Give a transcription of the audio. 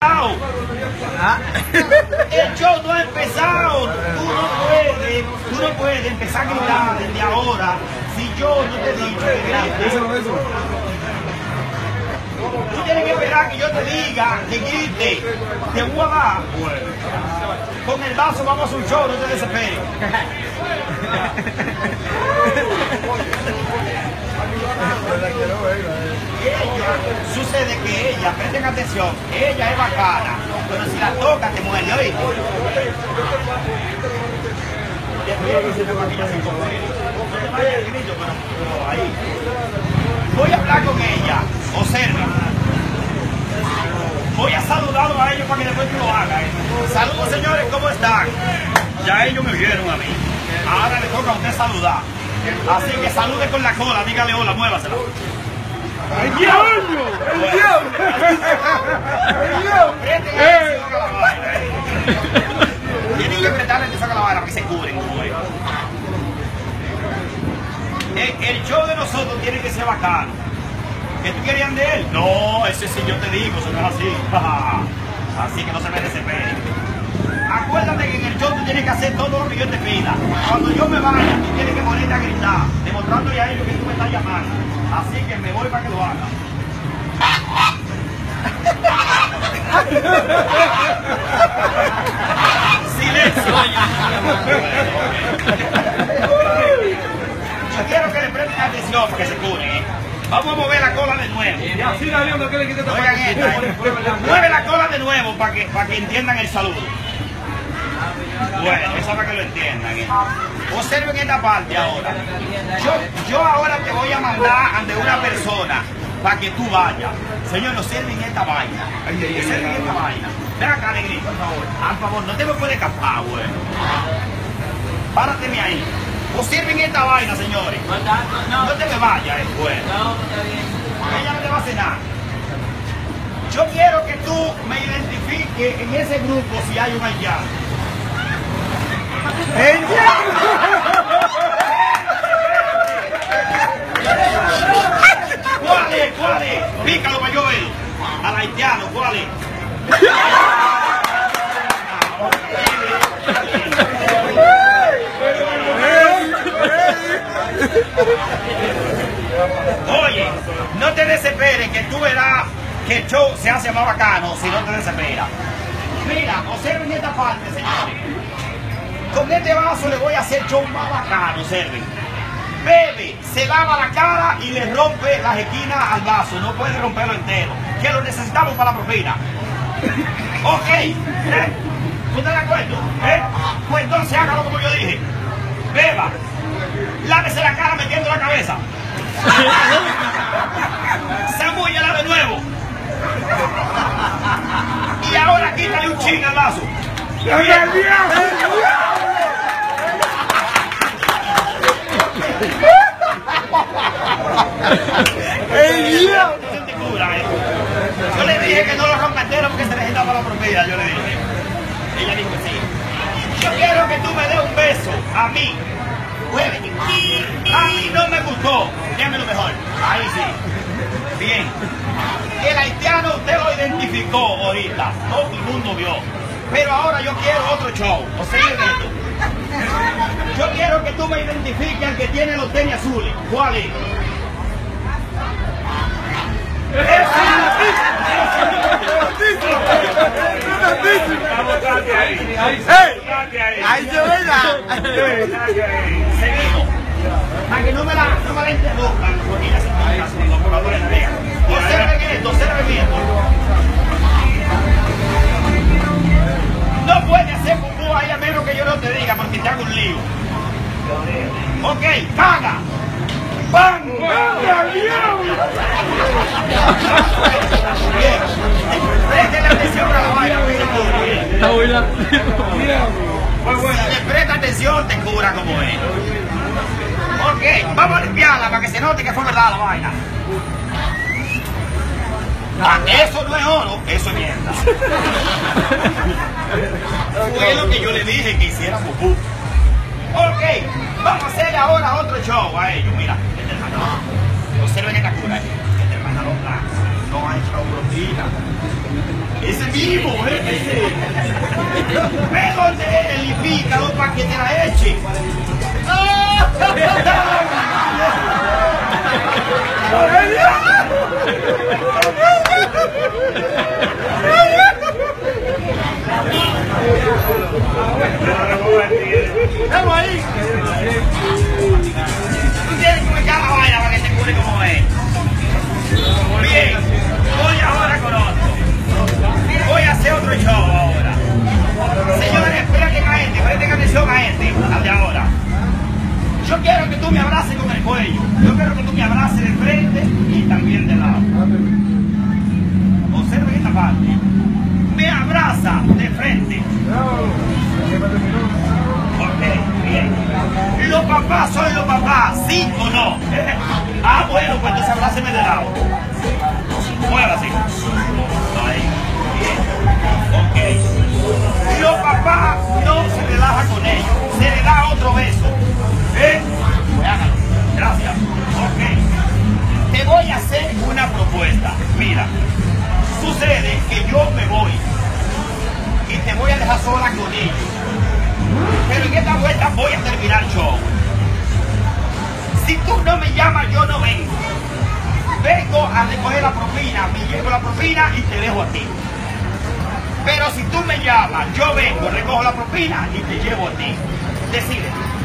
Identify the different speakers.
Speaker 1: El show no ha empezado. Tú no puedes empezar a gritar desde ahora si yo no te he dicho que grites. Tú tienes que esperar que yo te diga que grite. Te voy a dar. Con el vaso vamos a un show, no te desesperes. Sucede que ella, presten atención, ella es bacana, pero si la toca te muerde, ¿oíste? Voy a hablar con ella, observa. Voy a saludarlos a ellos para que después tú lo hagas. Saludos, señores, ¿cómo están? Ya ellos me vieron a mí. Ahora le toca a usted saludar. Así que salude con la cola, dígale hola, muévasela. ¡El diablo! ¡El diablo! Tienen que prestarle atención a la vaina para que se cubren. El show de nosotros tiene que ser bacano. ¿Que tú querías de él? No, ese sí yo te digo, eso no es así. Así que no se me desesperen. Acuérdate que en el show tú tienes que hacer todo lo que yo te pida. Cuando yo me vaya, tú tienes que ponerte a gritar, demostrándole a ellos que tú me estás llamando. Así que me voy para que lo hagas. Silencio. Yo quiero que le presten atención para que se curen, Vamos a mover la cola de nuevo. Oigan esta, Mueve la cola de nuevo para que entiendan el saludo. Bueno, eso para que lo entiendan. Observen esta parte ahora. Yo ahora te voy a mandar ante una persona para que tú vayas. Señor, observen esta vaina. Observen esta vaina. Ven acá, negrito, por favor, no te me puedes escapar, güey. Párateme ahí. Observen esta vaina, señores. No te me vayas, güey. Ella no te va a hacer nada. Yo quiero que tú me identifiques en ese grupo si hay un haitiano. ¿Cuál es? Pícalo para yo ver. Al haitiano, ¿cuál es? Oye, no te desesperes, que tú verás que el show se hace más bacano si no te desesperas. Mira, observen esta parte, señores. Con este vaso le voy a hacer show más bacano, observen. Bebe, se lava la cara y le rompe las esquinas al vaso. No puede romperlo entero, que lo necesitamos para la propina. Ok, ¿tú estás de acuerdo? Pues entonces hágalo como yo dije. Beba, lávese la cara metiendo la cabeza. Zamúllala de nuevo. Y ahora quítale un chin al vaso. Yo le dije que no lo rompa entero porque se necesitaba la propiedad, yo le dije. Ella dijo que sí. Yo quiero que tú me des un beso a mí. A mí no me gustó. Déjame lo mejor. Ahí sí. Bien. El haitiano usted lo identificó ahorita. Todo el mundo vio. Pero ahora yo quiero otro show. O sea, esto. Yo quiero que tú me identifiques al que tiene los tenis azules. ¿Cuál es?
Speaker 2: Ahí se verá.
Speaker 1: Seguimos. Para que no me la interrumpan, porque ella se está haciendo por favor entrega. Observen esto. No puede hacer pupú ahí a menos que yo no te diga, porque te hago un lío. Ok, caga. ¡Pam! Bien. Presten atención a la vaina.
Speaker 2: Está buena.
Speaker 1: Si le presta atención, te cura como es. Ok, vamos a limpiarla para que se note que fue verdad la vaina. Eso no es oro, eso es mierda. Fue lo que yo le dije que hiciera pupú. Ok, vamos a hacer ahora otro show a ellos. Mira, este es el pantalón. Observen esta cura. Este es el pantalón blanco. No hay chaburotita. Ese mismo, ese. Ve donde él y pica para que te la eche. Vamos ahí. Tú tienes que meter la vaina para que te cure como es. Bien, voy ahora con otro. Voy a hacer otro show ahora. Señores, presten atención a este, al de ahora. Yo quiero que tú me abraces con el cuello. Yo quiero que tú me abraces de frente y también de lado. Observen esta parte. Me abraza de frente. Ok, bien. Los papás son los papás, ¿sí o no? Ah, bueno, pues entonces abráceme de lado. Muévase. Ahí. Bien. Ok. Los papás no se relajan con ellos. Se le da otro beso. Pues hágalo. Gracias. Ok. Te voy a hacer una propuesta. Mira. Sucede que yo me voy. Y te voy a dejar sola con ellos. Pero en esta vuelta voy a terminar el show. Si tú no me llamas, yo no vengo. Vengo a recoger la propina, me llevo la propina y te dejo a ti. Pero si tú me llamas, yo vengo, recojo la propina y te llevo a ti. Decide.